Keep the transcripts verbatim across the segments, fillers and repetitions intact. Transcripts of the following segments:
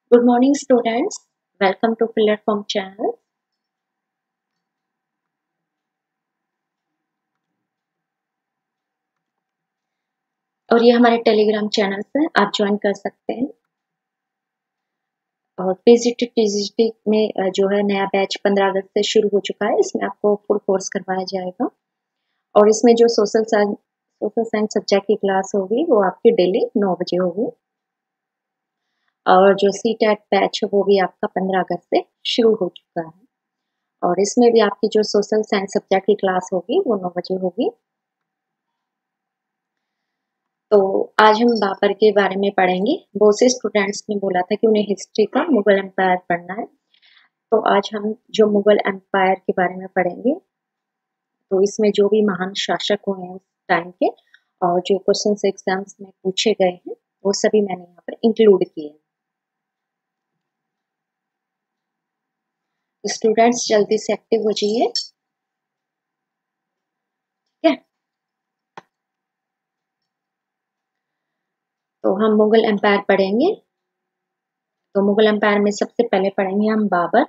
Good morning students, welcome to Platform channel. और ये हमारे टेलीग्राम चैनल से आप ज्वाइन कर सकते हैं। और पीजीटी टीजीटी में जो है नया बैच पंद्रह अगस्त से शुरू हो चुका है। इसमें आपको फुल कोर्स करवाया जाएगा और इसमें जो social science social science subject की क्लास होगी वो आपकी डेली नौ बजे होगी। और जो सी टेट बैच है वो भी आपका पंद्रह अगस्त से शुरू हो चुका है और इसमें भी आपकी जो सोशल साइंस सब्जेक्ट की क्लास होगी वो नौ बजे होगी। तो आज हम बाबर के बारे में पढ़ेंगे। बहुत से स्टूडेंट्स ने बोला था कि उन्हें हिस्ट्री का मुगल एम्पायर पढ़ना है, तो आज हम जो मुगल एम्पायर के बारे में पढ़ेंगे। तो इसमें जो भी महान शासक हुए हैं उस टाइम के और जो क्वेश्चन एग्जाम्स में पूछे गए हैं वो सभी मैंने यहाँ पर इंक्लूड किए हैं। स्टूडेंट्स जल्दी से एक्टिव हो जाइए, ठीक है। तो हम मुगल एम्पायर पढ़ेंगे। तो मुगल एम्पायर में सबसे पहले पढ़ेंगे हम बाबर।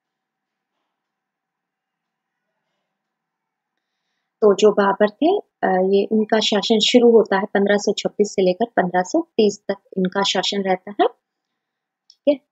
तो जो बाबर थे ये इनका शासन शुरू होता है पंद्रह सौ छब्बीस से लेकर पंद्रह सौ तीस तक इनका शासन रहता है, ठीक है।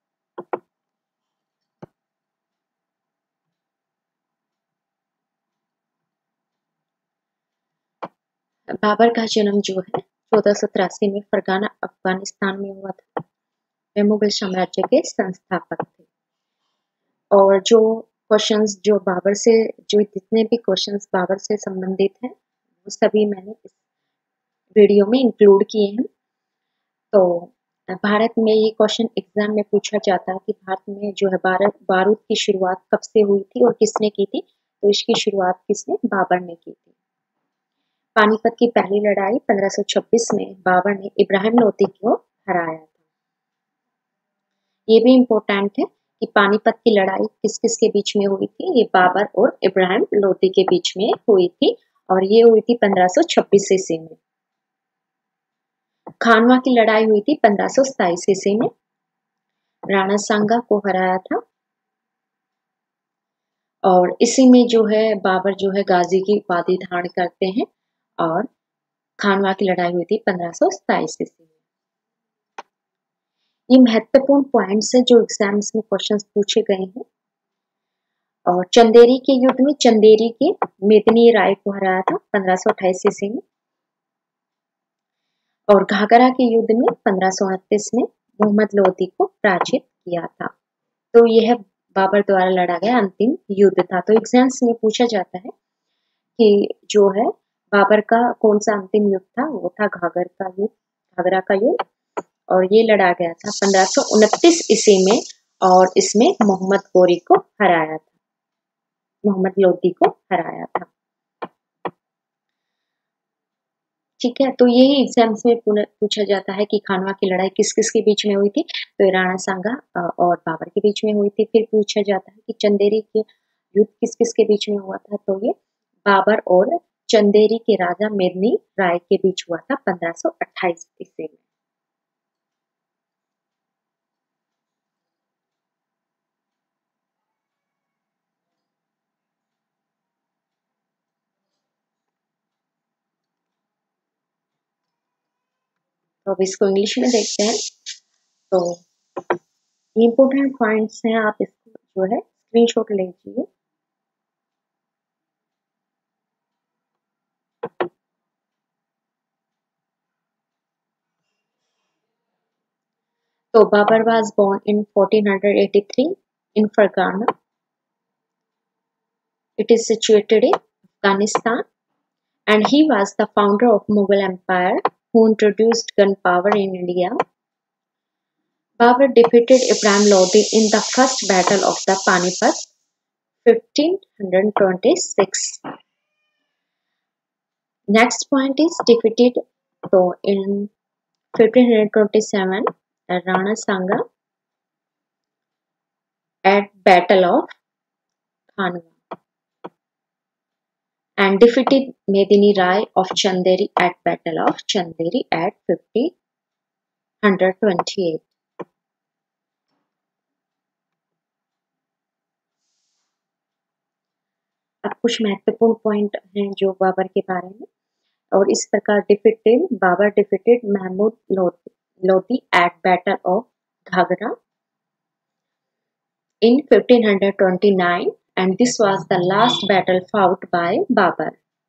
बाबर का जन्म जो है चौदह सौ तिरासी में फरगाना अफगानिस्तान में हुआ था। वे मुगल साम्राज्य के संस्थापक थे और जो क्वेश्चंस जो बाबर से जो जितने भी क्वेश्चंस बाबर से संबंधित हैं वो सभी मैंने इस वीडियो में इंक्लूड किए हैं। तो भारत में ये क्वेश्चन एग्जाम में पूछा जाता है कि भारत में जो है भारत बारूद की शुरुआत कब से हुई थी और किसने की थी। तो इसकी शुरुआत किसने? बाबर ने की थी। पानीपत की पहली लड़ाई पंद्रह सौ छब्बीस में बाबर ने इब्राहिम लोदी को हराया था। ये भी इम्पोर्टेंट है कि पानीपत की लड़ाई किस किस के बीच में हुई थी। ये बाबर और इब्राहिम लोदी के बीच में हुई थी और ये हुई थी पंद्रह सौ छब्बीस ईस्वी में। खानवा की लड़ाई हुई थी पंद्रह सौ सताईस ईस्वी में। राणा सांगा को हराया था और इसी में जो है बाबर जो है गाजी की उपाधि धारण करते हैं और खानवा की लड़ाई हुई थी पंद्रह सौ सताईस ईस्वी में। ये महत्वपूर्ण पॉइंट्स है जो एग्जाम्स में क्वेश्चंस पूछे गए हैं। और चंदेरी के युद्ध में चंदेरी के मेदिनी राय को हराया था पंद्रह सौ अट्ठाईस ईस्वी में और घाघरा के युद्ध में पंद्रह सौ उनतीस में मोहम्मद लोदी को पराजित किया था। तो यह बाबर द्वारा लड़ा गया अंतिम युद्ध था। तो एग्जाम्स में पूछा जाता है कि जो है बाबर का कौन सा अंतिम युद्ध था। वो था घाघर का युद्ध घाघरा का युद्ध और ये लड़ा गया था पंद्रह सौ उनतीस ईस्वी में और इसमें मोहम्मद गोरी को हराया था मोहम्मद लोदी को हराया था, ठीक है। तो यही एग्जाम्स में पूछा जाता है कि खानवा की लड़ाई किस किस के बीच में हुई थी। तो राणा सांगा और बाबर के बीच में हुई थी। फिर पूछा जाता है कि चंदेरी के युद्ध किस किस के बीच में हुआ था। तो ये बाबर और चंदेरी के राजा मेदिनी राय के बीच हुआ था पंद्रह सौ अट्ठाईस ईस्वी में। तो अब इसको इंग्लिश में देखते हैं। तो इम्पोर्टेंट पॉइंट्स हैं, आप इसको जो है स्क्रीनशॉट ले लीजिए। तो Babar was born in fourteen eighty-three in Fargana. It is situated in Afghanistan and he was the founder of Mughal Empire who introduced gunpowder in India. Babur defeated Ibrahim Lodi in the first battle of the Panipat fifteen twenty-six. Next point is defeated so in fifteen twenty-seven Rana Sanga at Battle of Khanwa and defeated Medini Rai of Chanderi at Battle of Chanderi at fifteen twenty-eight. अब कुछ महत्वपूर्ण point हैं जो बाबर के बारे में। और इस प्रकार defeated Babur defeated Mahmud Lodi at battle of Ghaghra in fifteen twenty-nine, and this was the last battle fought by Babar.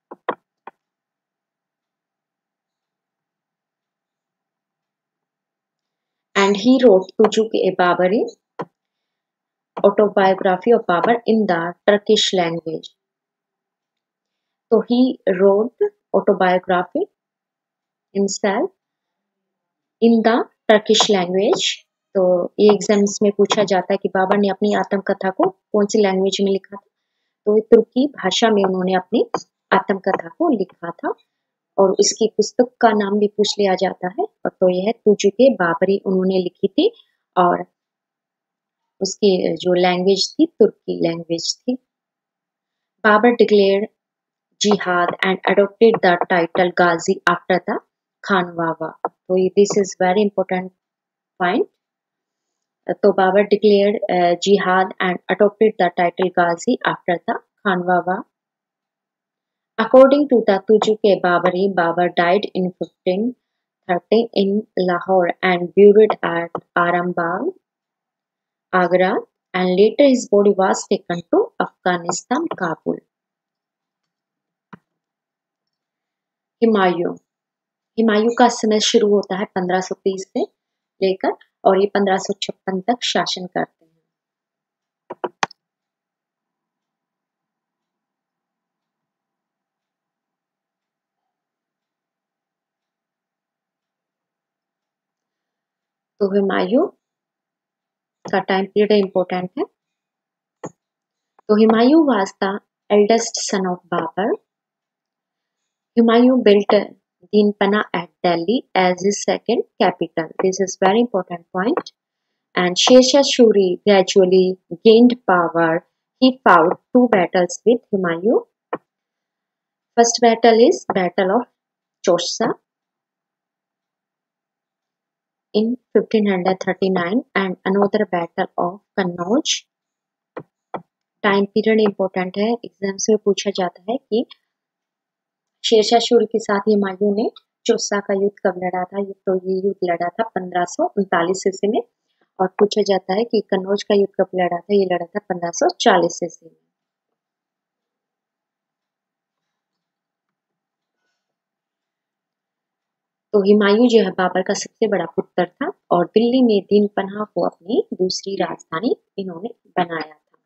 And he wrote Tujuk-e-Babari, autobiography of Babar, in the Turkish language. So he wrote autobiography himself in the Turkish language. तो ये exams में पूछा जाता है कि बाबर ने अपनी आत्मकथा को कौन सी लैंग्वेज में लिखा था। तो तुर्की भाषा में उन्होंने अपनी आत्मकथा को लिखा था और इसकी पुस्तक का नाम भी पूछ लिया जाता है। और तो यह तुजुक-ए-बाबरी उन्होंने लिखी थी और उसकी जो लैंग्वेज थी तुर्की लैंग्वेज थी। Babur declared jihad and adopted the title ghazi after the Khanwa. तो this is very important point. तो Babur declared jihad and adopted the title ghazi after the Khanwa. According to the Tujuk-e-Babari, Babar died in fifteen thirty in Lahore and buried at Arambagh, Agra, and later his body was taken to Afghanistan, Kabul. Humayun Humayun का समय शुरू होता है पंद्रह सौ तीस से लेकर और ये पंद्रह सौ छप्पन तक शासन करते हैं। तो हुमायूं का टाइम पीरियड इम्पोर्टेंट है। तो Humayun was the eldest son of Babur. Humayun built Dinpana at Delhi as his second capital. This is very important point. And Sher Shuri gradually gained power. He fought two battles with Humayun. First battle is Battle of Chausa in fifteen thirty-nine and another battle of Kannauj. Time period important है, exams में पूछा जाता है कि शेरशाह सूरी के साथ हुमायूं ने चौसा का युद्ध कब लड़ा था। तो ये युद्ध लड़ा था पंद्रह सौ उनतालीस ईस्वी में। और पूछा जाता है कि कन्नौज का युद्ध कब लड़ा था। ये लड़ा था पंद्रह सौ चालीस ईस्वी में। तो हुमायूं जो है बाबर का सबसे बड़ा पुत्र था और दिल्ली में दीनपनाह को अपनी दूसरी राजधानी इन्होंने बनाया था।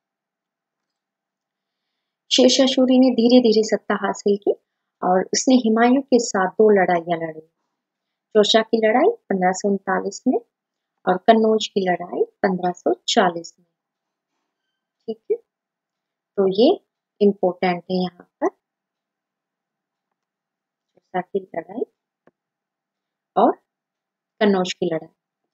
शेरशाह सूरी ने धीरे धीरे सत्ता हासिल की और उसने हुमायूं के साथ दो लड़ाइयां लड़ी। चौसा की लड़ाई पंद्रह सौ उनतालीस में और कन्नौज की लड़ाई पंद्रह सौ चालीस में। ठीक है, तो ये इम्पोर्टेंट है यहाँ पर चौसा की लड़ाई और कन्नौज की लड़ाई।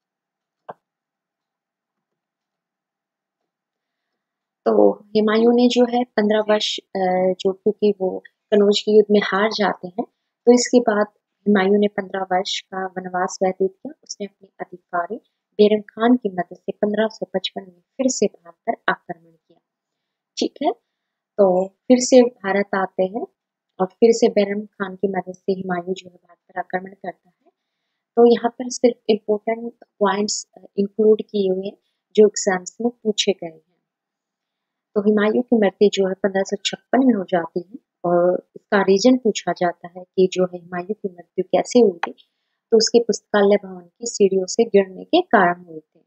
तो हुमायूं ने जो है पंद्रह वर्ष जो क्योंकि वो कन्नौज के युद्ध में हार जाते हैं तो इसके बाद हुमायूं ने पंद्रह वर्ष का वनवास व्यतीत किया। उसने अपने अधिकारी बैरम खान की मदद से पंद्रह सौ पचपन में फिर से भारत पर आक्रमण किया। ठीक है, तो फिर से भारत आते हैं और फिर से बैरम खान की मदद से हुमायूं जो है भारत पर आक्रमण करता है। तो यहाँ पर सिर्फ इम्पोर्टेंट पॉइंट्स इंक्लूड किए हुए हैं जो एग्जाम्स में पूछे गए हैं। तो हुमायूं की मृत्यु जो है पंद्रह सौ छप्पन में हो जाती है और इसका रीजन पूछा जाता है कि जो है हुमायूं की मृत्यु कैसे हुई थी। तो उसके पुस्तकालय भवन की सीढ़ियों से गिरने के कारण हुए थे।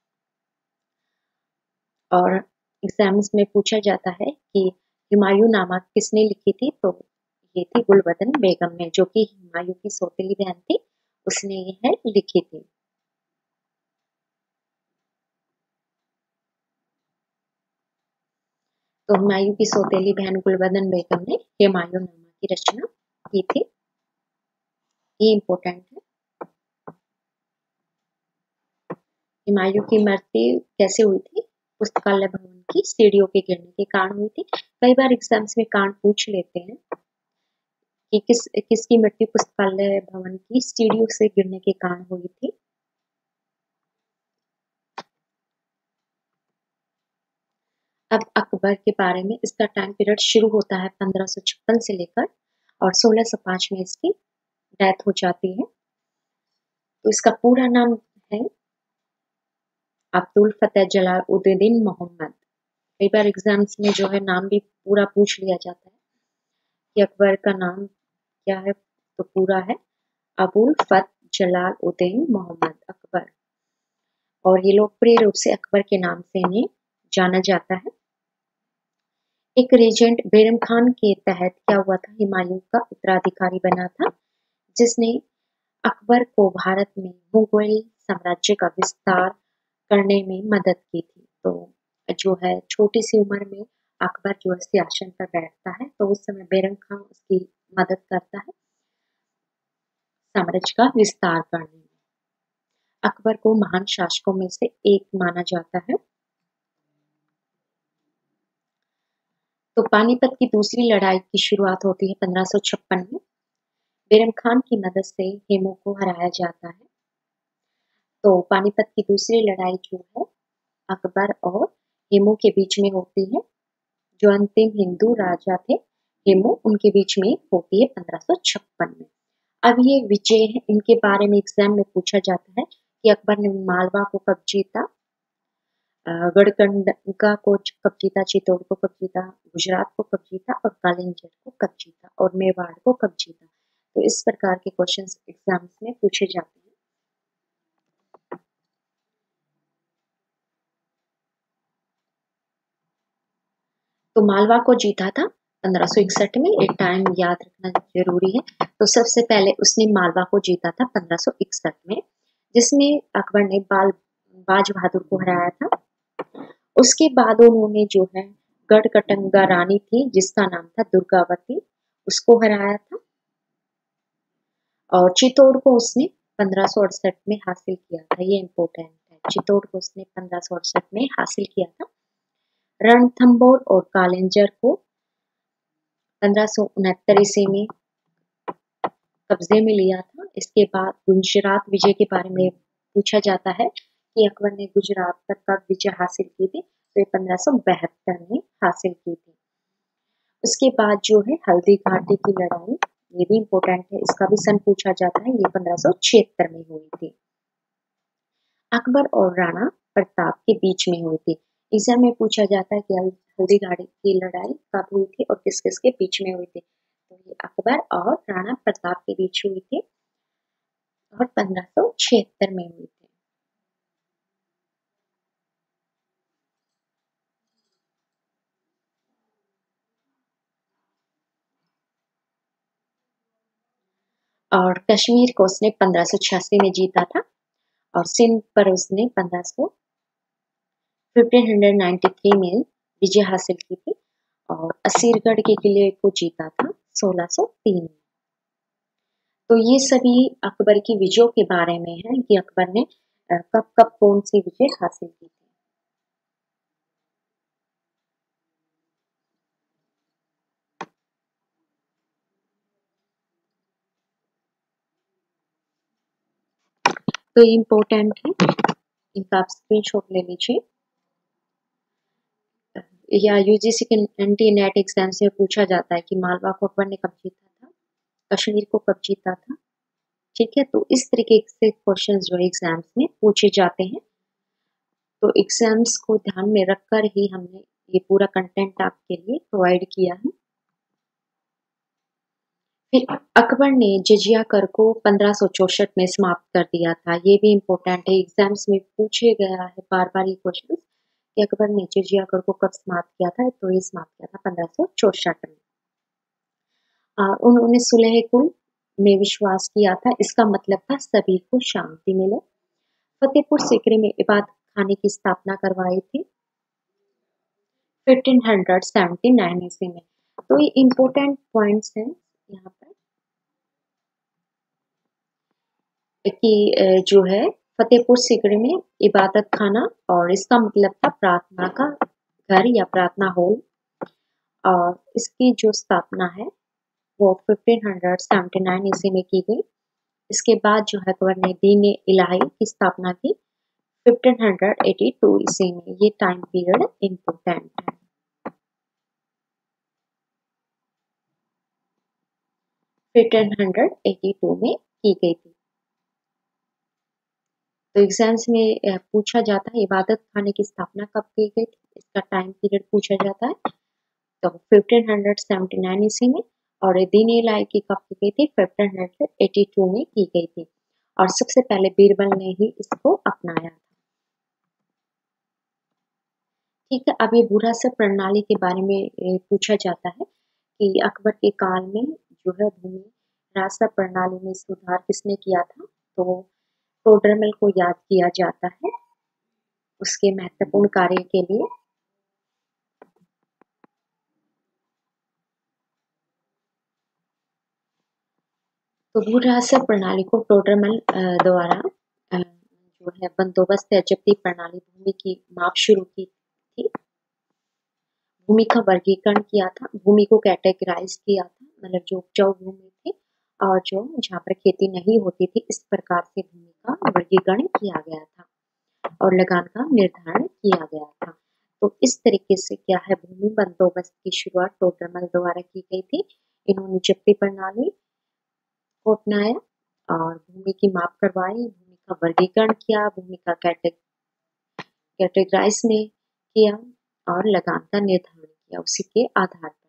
और एग्जाम्स में पूछा जाता है कि हुमायूं नामा किसने लिखी थी। तो ये थी गुलबदन बेगम ने, जो कि हुमायूं की सौतेली बहन थी, उसने यह लिखी थी। तो हुमायूं की सौतेली बहन गुलबदन बेगम ने हुमायूं नामा की रचना की थी। ये इम्पोर्टेंट है। हुमायूं की मृत्यु कैसे हुई थी? पुस्तकालय भवन की सीढ़ियों के गिरने के कारण हुई थी। कई बार एग्जाम्स में कारण पूछ लेते हैं कि किस किसकी मृत्यु पुस्तकालय भवन की सीढ़ियों से गिरने के कारण हुई थी। अब अकबर के बारे में, इसका टाइम पीरियड शुरू होता है पंद्रह सौ छप्पन से लेकर और सोलह सौ पाँच में इसकी डेथ हो जाती है। तो इसका पूरा नाम है अब्दुल फतेह जलालुद्दीन मोहम्मद। कई बार एग्जाम्स में जो है नाम भी पूरा पूछ लिया जाता है कि अकबर का नाम क्या है, तो पूरा है अबुल फत जलालुद्दीन मोहम्मद अकबर, और ये लोकप्रिय रूप से अकबर के नाम से इन्हें जाना जाता है। एक रेजेंट बैरम खान के तहत क्या हुआ था, हुमायूं का उत्तराधिकारी बना था, जिसने अकबर को भारत में मुगल साम्राज्य का विस्तार करने में मदद की थी। तो जो है छोटी सी उम्र में अकबर जो है सिंहासन पर बैठता है, तो उस समय बैरम खान उसकी मदद करता है साम्राज्य का विस्तार करने में। अकबर को महान शासकों में से एक माना जाता है। तो पानीपत की दूसरी लड़ाई की शुरुआत होती है पंद्रह सौ छप्पन में। बैरम खान की मदद से हेमू को हराया जाता है। तो पानीपत की दूसरी लड़ाई जो है अकबर और हेमू के बीच में होती है। जो अंतिम हिंदू राजा थे हेमू, उनके बीच में होती है पंद्रह सौ छप्पन में। अब ये विजय है, इनके बारे में एग्जाम में पूछा जाता है कि अकबर ने मालवा को कब जीता, गढ़कंडका को कब जीता, चित्तौड़ को कब जीता, गुजरात को कब जीता और कालिंजर को कब जीता और मेवाड़ को कब जीता। तो इस प्रकार के क्वेश्चंस एग्जाम्स में पूछे जाते हैं। तो मालवा को जीता था पंद्रह सौ इकसठ में, एक टाइम याद रखना जरूरी है। तो सबसे पहले उसने मालवा को जीता था पंद्रह सौ इकसठ में, जिसमें अकबर ने बाल बाज बहादुर को हराया था। उसके बाद उन्होंने जो है गढ़कटंगा रानी थी जिसका नाम था दुर्गावती, उसको हराया था। और चित्तौड़ को उसने पंद्रह सौ अड़सठ में हासिल किया था, ये इम्पोर्टेंट है। चित्तौड़ को उसने पंद्रह सौ अड़सठ में हासिल किया था। रणथंभौर और कालिंजर को पंद्रह सौ उनहत्तर ईस्वी में कब्जे में लिया था। इसके बाद गुजरात विजय के बारे में पूछा जाता है कि अकबर ने गुजरात पर कब विजय हासिल की थी, तो ये पंद्रह सौ बहत्तर में हासिल की थी। उसके बाद जो है हल्दी घाटी की लड़ाई, ये भी इम्पोर्टेंट है, इसका भी सन पूछा जाता है, ये पंद्रह सौ छिहत्तर में हुई थी। अकबर और राणा प्रताप के बीच में हुई थी। एग्जाम में पूछा जाता है कि हल्दी घाटी की लड़ाई कब हुई थी और किस किस के बीच में हुई थी, तो ये अकबर और राणा प्रताप के बीच हुई थी और पंद्रह सौ छिहत्तर में हुई थी। और कश्मीर को उसने पंद्रह सौ छियासी में जीता था और सिंध पर उसने पंद्रह सौ फिफ्टीन हंड्रेड नाइन्टी थ्री में विजय हासिल की थी और असीरगढ़ के किले को जीता था सोलह सौ तीन में। तो ये सभी अकबर की विजयों के बारे में है कि अकबर ने कब कब कौन सी विजय हासिल की थी। तो ये इम्पोर्टेंट है, इनका आप स्क्रीनशॉट ले लीजिए। या यूजीसी के एंटी नेट एग्जाम्स में पूछा जाता है कि मालवा को अकबर ने कब जीता था, कश्मीर को कब जीता था, ठीक है। तो इस तरीके से क्वेश्चन जो है एग्जाम्स में पूछे जाते हैं। तो एग्जाम्स को ध्यान में रखकर ही हमने ये पूरा कंटेंट आपके लिए प्रोवाइड किया है। फिर अकबर ने जजिया कर को पंद्रह सौ चौसठ में समाप्त कर दिया था, ये भी इम्पोर्टेंट है, एग्जाम्स में पूछे गया है बार बार ये क्वेश्चन कि अकबर ने जजिया कर को कब समाप्त किया था, तो ये समाप्त किया था पंद्रह सौ चौसठ में। आ, उन्होंने सुलह कुल में विश्वास किया था, इसका मतलब था सभी को शांति मिले। फतेहपुर सीकरी में इबादत खाने की स्थापना करवाई थी पंद्रह सौ उन्यासी ईस्वी में। तो ये इम्पोर्टेंट पॉइंट्स हैं यहाँ पर कि जो है फतेहपुर सीकरी में इबादत खाना, और इसका मतलब था प्रार्थना का घर या प्रार्थना हॉल, और इसकी जो स्थापना है वो पंद्रह सौ उन्यासी ईस्वी में की गई। इसके बाद जो है अकबर ने दीन इलाही की स्थापना की पंद्रह सौ बयासी ईस्वी में। ये टाइम पीरियड इम्पोर्टेंट है। फिफ्टीन एटी टू में की गई थी। तो एग्जाम्स में पूछा जाता है इबादत खाने की स्थापना कब की गई थी, इसका टाइम पीरियड पूछा जाता है। तो फिफ्टीन सेवेंटी नाइन ईस्वी में, और दीन इलाही की कब की गई थी, फिफ्टीन एटी टू में की गई थी, और सबसे पहले बीरबल ने ही इसको अपनाया था। ठीक है, अब ये बुरहासर प्रणाली के बारे में पूछा जाता है कि अकबर के काल में जो है भूमि राजस्व प्रणाली में सुधार किसने किया था, तो टोडरमल को याद किया जाता है उसके महत्वपूर्ण कार्य के लिए। तो भूराजस्व प्रणाली को टोडरमल द्वारा जो है बंदोबस्त या जब्ती प्रणाली भूमि की माप शुरू की थी। भूमि का वर्गीकरण किया था, भूमि को कैटेगराइज किया था, मतलब जो उपजाऊ भूमि थी और जो जहाँ पर खेती नहीं होती थी, इस प्रकार से भूमि का वर्गीकरण किया गया था और लगान का निर्धारण किया गया था। तो इस तरीके से क्या है, भूमि बंदोबस्त की शुरुआत टोडरमल द्वारा की गई थी। इन्होंने जब्ती प्रणाली को अपनाया और भूमि की माप करवाई, भूमि का वर्गीकरण किया, भूमि का कैटेगराइज में किया और लगान का निर्धारण किया उसी के आधार पर।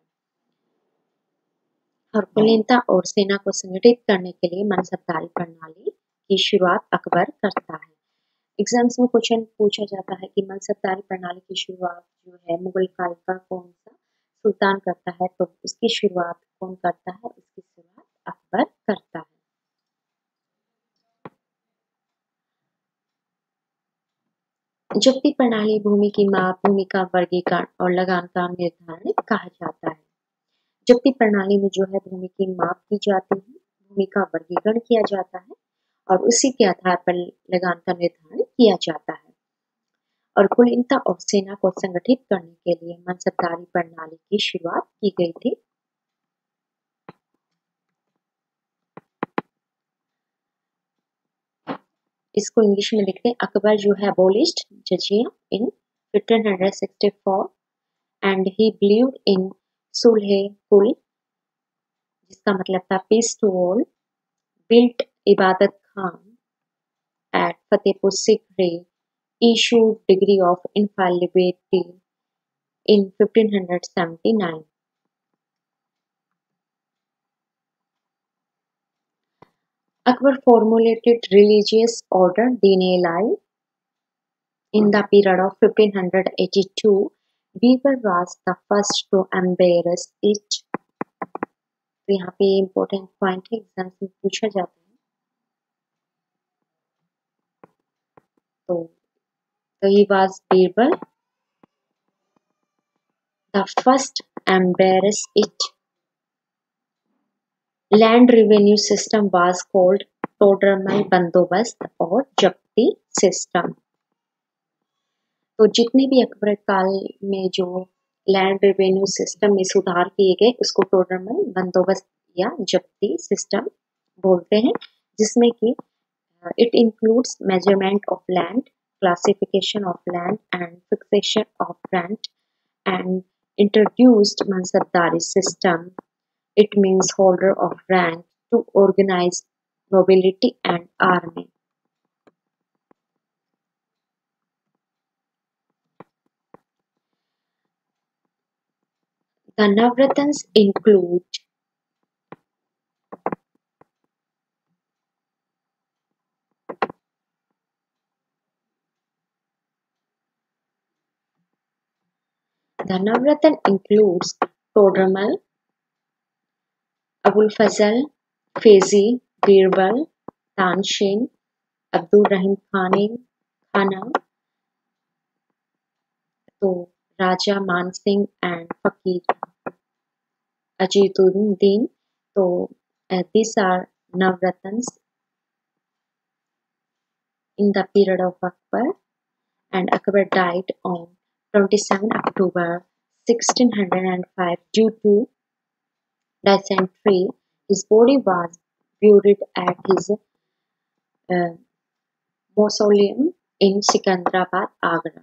और कुलीनता और सेना को संगठित करने के लिए मनसबदारी प्रणाली की शुरुआत अकबर करता है। एग्जाम्स में क्वेश्चन पूछा जाता है कि मनसबदारी प्रणाली की शुरुआत जो है मुगल काल का कौन सा सुल्तान करता है, तो उसकी शुरुआत कौन करता है, उसकी शुरुआत अकबर करता है। जब्ती प्रणाली भूमि की माप, भूमि का वर्गीकरण और लगान का निर्धारण कहा जाता है। जब्ती प्रणाली में जो है भूमि की माप की जाती है, भूमि का वर्गीकरण किया जाता है और उसी के आधार पर लगान का निर्धारण किया जाता है। और कुलीनता और सेना को संगठित करने के लिए मनसबदारी प्रणाली की शुरुआत की गई थी। इसको इंग्लिश में लिखते हैं, अकबर जो है abolished जजिया in fifteen sixty four and he believed in सुलह कुल, जिसका मतलब था peace to all, built Ibadat Khan at Fatehpur Sikri, issued degree of infallibility in fifteen seventy nine. Akbar formulated religious order Deen-e-Ilahi in the period of fifteen eighty two. Birbal was the first to embrace it. तो यहाँ पे important point है, exam में पूछा जाता है। तो तो he was Birbal the first embrace it. Land revenue system was called Todarmal बंदोबस्त और जब्ती सिस्टम। तो जितने भी अकबर काल में जो लैंड रेवेन्यू सिस्टम में सुधार किए गए उसको टोडरमल बंदोबस्त या जब्ती सिस्टम बोलते हैं, जिसमें कि it includes measurement of land, classification of land and fixation of rent and introduced मनसबदारी system. It means holder of rank to organize nobility and army. The Navratans include The Navratan includes Todramal, Abul Fazl, Faizi, Birbal, Tanshin, Abdul Rahim Khane, Khana, तो राजा मान Singh and फकीर अजीतुद्दीन. तो these are Navratans in the period of Akbar, and Akbar died on twenty-seventh October sixteen oh five due to dysentery. His body was buried at his uh, mausoleum in Sikandrabad, Agra.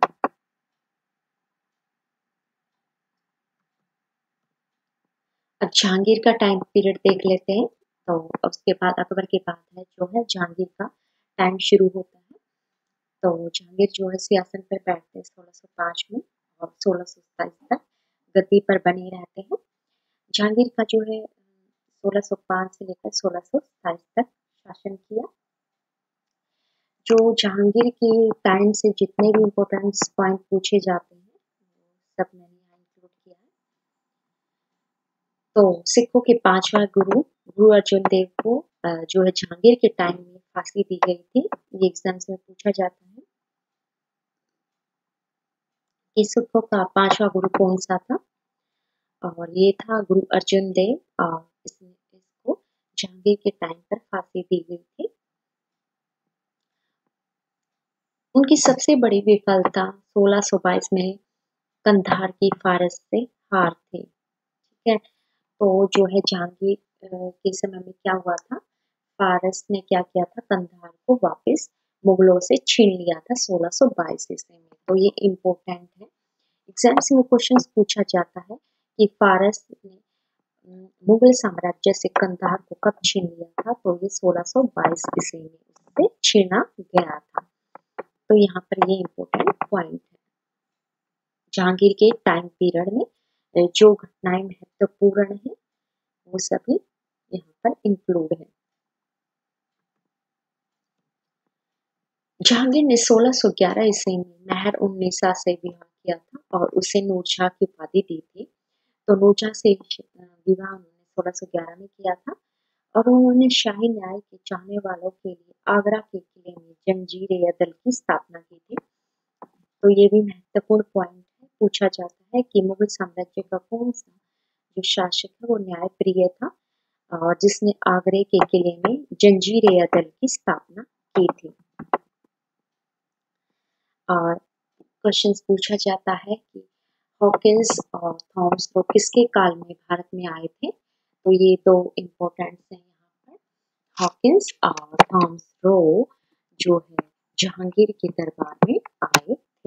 अब जहांगीर का time period देख लेते हैं. तो उसके बाद अकबर के बाद है जो है जहांगीर का टाइम शुरू होता है। तो जहांगीर जो है सिंहासन पर बैठते हैं सोलह सौ पाँच में और सोलह सौ सत्ताईस तक गद्दी पर बने रहते हैं। जहांगीर का जो है सोलह सौ पाँच से लेकर सोलह सौ सत्ताईस तक शासन किया। जो जहांगीर के टाइम से जितने भी इम्पोर्टेंट पॉइंट पूछे जाते हैं सब मैंने यहाँ इंक्लूड किया है। तो सिखों के पांचवा गुरु गुरु अर्जुन देव को जो है जहांगीर के टाइम में फांसी दी गई थी। ये एग्जाम्स में पूछा जाता है कि सिखों का पांचवा गुरु कौन सा था, और ये था गुरु अर्जुन देव और इसने इसको जहांगीर के टाइम पर फांसी दी गई थी। उनकी सबसे बड़ी विफलता सोलह सौ बाईस में कंधार की फारस से हार थी। ठीक है, तो जो है जहांगीर के समय में क्या हुआ था, फारस ने क्या किया था, कंधार को वापस मुगलों से छीन लिया था सोलह सौ बाईस ईस्वी में। तो ये इम्पोर्टेंट है, एग्जाम्स में क्वेश्चन पूछा जाता है कि फारस ने मुगल साम्राज्य से कंधार को कब छीन लिया था, तो ये सोलह सौ बाईस ईस्वी में उससे छीना गया था। तो यहाँ पर ये इम्पोर्टेंट पॉइंट है। जहांगीर के टाइम पीरियड में जो घटनाएं महत्वपूर्ण है वो सभी यहाँ पर इंक्लूड है। जहांगीर ने सोलह सौ ग्यारह ईस्वी में महर उन्नीसा से विवाह किया था और उसे नूरजहां की उपाधि दी थी। तो नूरजहां से विवाह उन्होंने सोलह सौ ग्यारह में किया था और उन्होंने शाही न्याय के चाहने वालों के लिए आगरा के किले में जंजीर-ए-अदल की स्थापना की थी। तो ये भी महत्वपूर्ण पॉइंट है, पूछा जाता है कि मुगल साम्राज्य का कौन सा जो शासक है वो न्याय प्रिय था और जिसने आगरे के किले में जंजीर-ए-अदल की स्थापना की थी। और क्वेश्चंस पूछा जाता है कि हॉकिंस और थॉमस रो किसके काल में भारत में आए थे, तो ये दो इम्पोर्टेंट हैं यहाँ पर। हॉकिंस और थॉमस रो जो है जहांगीर के दरबार में आए थे।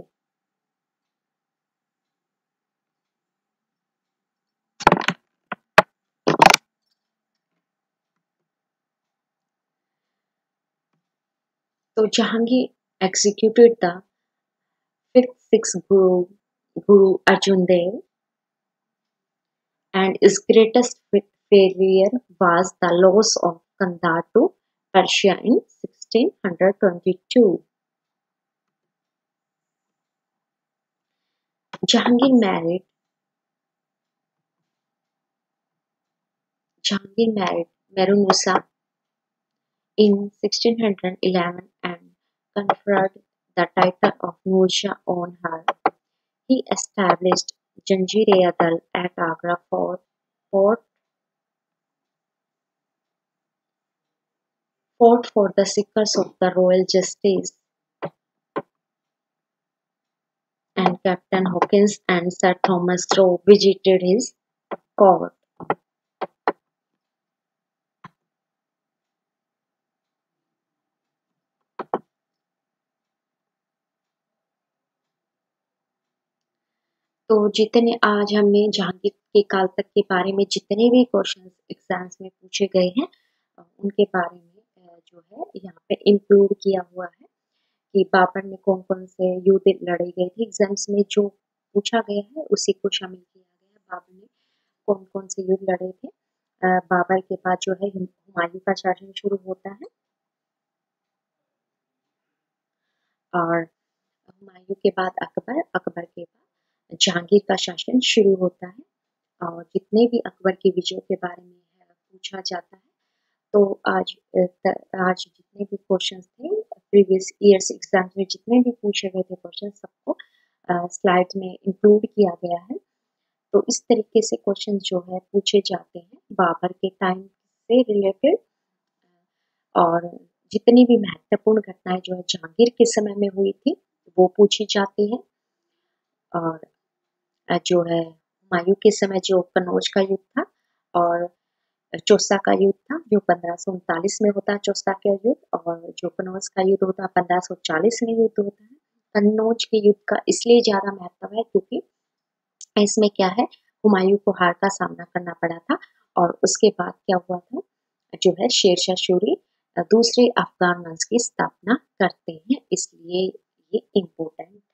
तो Jahangir executed the fifth sixth Guru, Guru Arjun Dev, and his greatest failure was the loss of Kandahar to Persia in sixteen twenty-two. Jahangir married Jahangir married Merunnisa in sixteen eleven and conferred the title of Nurjah on her. He established Janjir-e-Adal at Agra Fort, fort, fought for the seekers of the royal justice, and Captain Hawkins and Sir Thomas Roe visited his court. तो जितने आज हमने जहांगीर के काल तक के बारे में जितने भी क्वेश्चन एग्जाम्स में पूछे गए हैं उनके बारे में जो है यहाँ पे इंक्लूड किया हुआ है कि बाबर ने कौन कौन से युद्ध लड़े गए थे। एग्जाम्स में जो पूछा गया है उसी को शामिल किया गया है। बाबर ने कौन कौन से युद्ध लड़े थे। बाबर के बाद जो है हुमायूं का शासन शुरू होता है और हुमायूं के बाद अकबर, अकबर के बाद जहांगीर का शासन शुरू होता है। और जितने भी अकबर के विजयों के बारे में पूछा जाता है तो आज आज जितने भी क्वेश्चन थे प्रीवियस ईयर्स एग्जाम में जितने भी पूछे गए थे क्वेश्चन सबको स्लाइड में इंक्लूड किया गया है। तो इस तरीके से क्वेश्चन जो है पूछे जाते हैं बाबर के टाइम से रिलेटेड और जितनी भी महत्वपूर्ण घटनाएं जो है जहांगीर के समय में हुई थी वो पूछी जाती है। और जो है हुमायूं के समय जो कन्नौज का युद्ध था और चौसा का युद्ध था जो पंद्रह सौ उनतालीस में होता है चौसा का युद्ध, और जो कन्नौज का युद्ध होता है पंद्रह सौ चालीस में युद्ध होता है। कन्नौज के युद्ध का इसलिए ज्यादा महत्व है क्योंकि इसमें क्या है हुमायूं को हार का सामना करना पड़ा था और उसके बाद क्या हुआ था जो है शेरशाह सूरी दूसरे अफगान वंश की स्थापना करते हैं, इसलिए ये इम्पोर्टेंट है।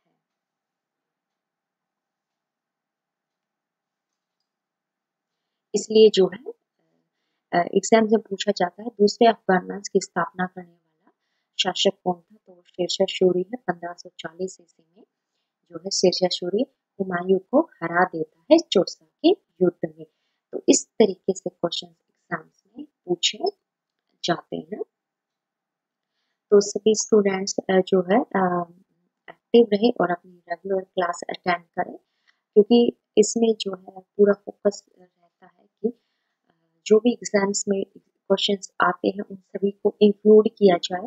इसलिए जो है एग्जाम में पूछा जाता है दूसरे अफगान वंश की स्थापना करने वाला शासक कौन था, तो शेरशाह सूरी है। पंद्रह सौ चालीस ईस्वी में जो है शेरशाह सूरी हुमायूं को हरा देता है चौसा के युद्ध में। तो इस तरीके से क्वेश्चन एग्जाम्स में पूछे जाते हैं। तो सभी स्टूडेंट्स जो है एक्टिव रहे और अपनी रेगुलर क्लास अटेंड करें, क्योंकि इसमें जो है पूरा फोकस रहता है कि जो भी एग्जाम्स में क्वेश्चंस आते हैं उन सभी को इंक्लूड किया जाए।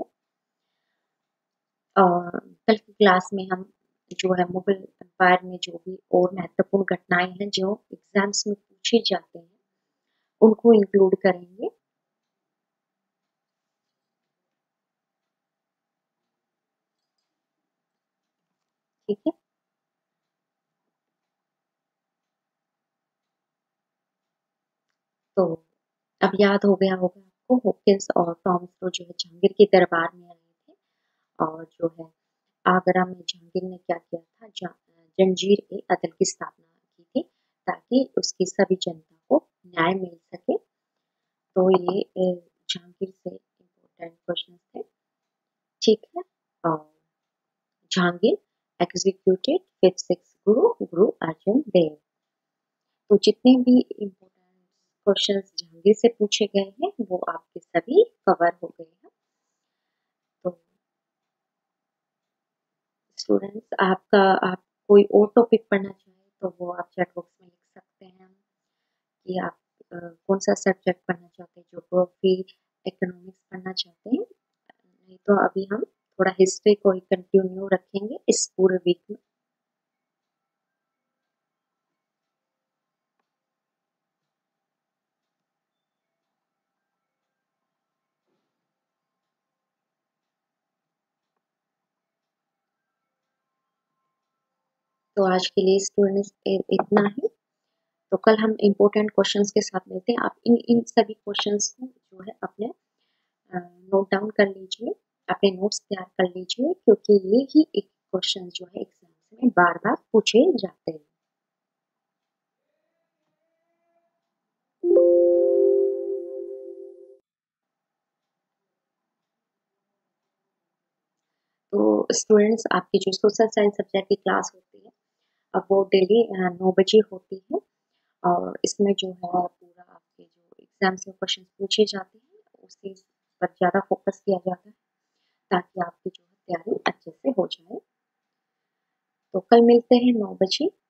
और कल की क्लास में हम जो है मुगल एम्पायर में जो भी और महत्वपूर्ण घटनाएं हैं जो एग्जाम्स में पूछे जाते हैं उनको इंक्लूड करेंगे। ठीक है, तो अब याद हो गया होगा आपको हॉकिंस और टॉमस्टो जो है जहांगीर के दरबार में आए थे और जो है आगरा में जहांगीर ने क्या किया था, जंजीर ए अदल की स्थापना की थी ताकि उसकी सभी जनता को न्याय मिल सके। तो ये जहांगीर से इम्पोर्टेंट क्वेश्चन थे। ठीक है, और जहांगीर एग्जीक्यूटेड फिफ्थ सिक्स गुरु गुरु अर्जन देव। तो जितने भी इम्पोर्टेंट क्वेश्चंस जहांगीर से पूछे गए हैं वो आपके सभी कवर हो गए हैं। तो स्टूडेंट्स आपका आप कोई और टॉपिक पढ़ना चाहें तो वो आप चैट बॉक्स में लिख सकते हैं कि आप आ, कौन सा सब्जेक्ट पढ़ना चाहते हैं, ज्योग्राफी इकोनॉमिक्स पढ़ना चाहते हैं। नहीं तो अभी हम थोड़ा हिस्ट्री को ही कंटिन्यू रखेंगे इस पूरे वीक में। तो आज के लिए स्टूडेंट्स इतना ही। तो कल हम इम्पोर्टेंट क्वेश्चंस के साथ मिलते हैं। आप इन इन सभी क्वेश्चंस को जो है अपने नोट डाउन कर लीजिए, अपने नोट्स तैयार कर लीजिए, क्योंकि ये ही एक क्वेश्चन जो है एग्जाम्स में बार बार पूछे जाते हैं। तो स्टूडेंट्स आपकी जो सोशल साइंस सब्जेक्ट की क्लास होती है अब वो डेली नौ बजे होती है और इसमें जो है पूरा आपके जो एग्जाम्स में क्वेश्चन पूछे जाते हैं उसी पर ज़्यादा फोकस किया जाता है ताकि आपकी जो है तैयारी अच्छे से हो जाए। तो कल मिलते हैं नौ बजे।